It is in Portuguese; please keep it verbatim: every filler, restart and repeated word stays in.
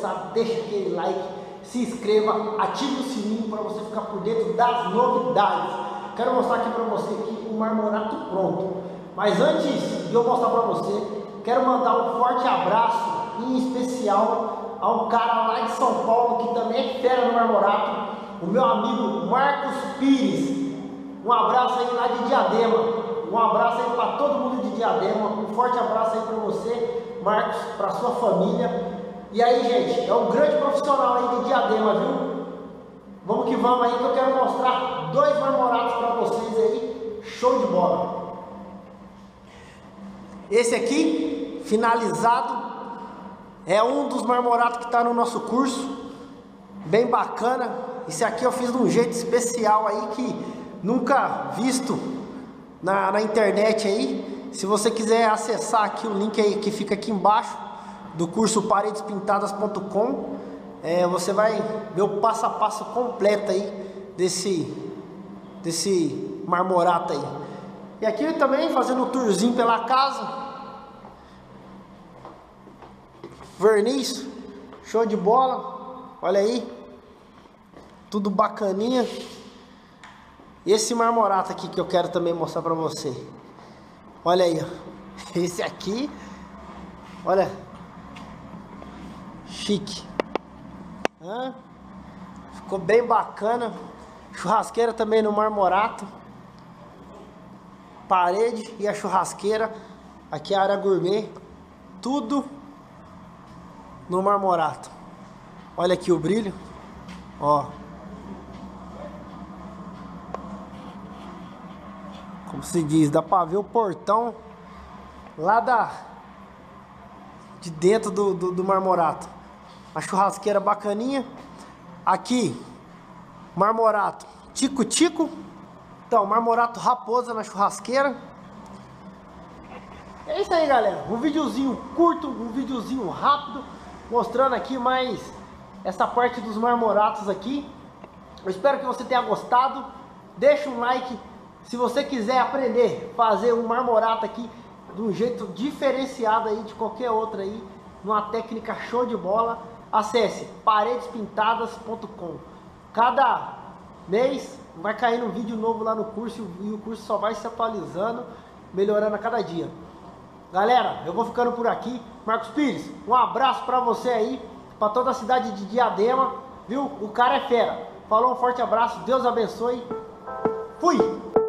sabe, deixa aquele like, se inscreva, ative o sininho para você ficar por dentro das novidades. Quero mostrar aqui para você aqui o marmorato pronto. Mas antes de eu mostrar para você, quero mandar um forte abraço, em especial a um cara lá de São Paulo que também é fera no marmorato, o meu amigo Marcos Pires. Um abraço aí lá de Diadema. Um abraço aí para todo mundo de Diadema. Um forte abraço aí para você, Marcos, para sua família. E aí, gente, é um grande profissional aí de Diadema, viu? Vamos que vamos aí, que eu quero mostrar dois marmoratos para vocês aí. Show de bola. Esse aqui, finalizado, é um dos marmoratos que está no nosso curso. Bem bacana. Esse aqui eu fiz de um jeito especial aí que nunca visto na, na internet aí. Se você quiser acessar aqui o link aí que fica aqui embaixo do curso paredes pintadas ponto com, é, você vai ver o passo a passo completo aí desse, desse marmorato aí. E aqui também fazendo um tourzinho pela casa. Verniz, show de bola. Olha aí, tudo bacaninha. Esse marmorato aqui que eu quero também mostrar pra você. Olha aí, ó. Esse aqui, olha, chique. Hã? Ficou bem bacana. Churrasqueira também no marmorato. Parede e a churrasqueira. Aqui é a área gourmet. Tudo no marmorato. Olha aqui o brilho. Ó. Como se diz, dá pra ver o portão lá da de dentro do, do, do marmorato. A churrasqueira bacaninha. Aqui, marmorato tico-tico. Então, marmorato raposa na churrasqueira. É isso aí, galera. Um videozinho curto, um videozinho rápido, mostrando aqui mais essa parte dos marmoratos aqui. Eu espero que você tenha gostado. Deixa um like. Se você quiser aprender a fazer um marmorato aqui de um jeito diferenciado aí de qualquer outra aí, numa técnica show de bola, acesse paredes pintadas ponto com. Cada mês vai cair um vídeo novo lá no curso e o curso só vai se atualizando, melhorando a cada dia. Galera, eu vou ficando por aqui. Marcos Pires, um abraço para você aí, para toda a cidade de Diadema, viu? O cara é fera. Falou, um forte abraço, Deus abençoe. Fui!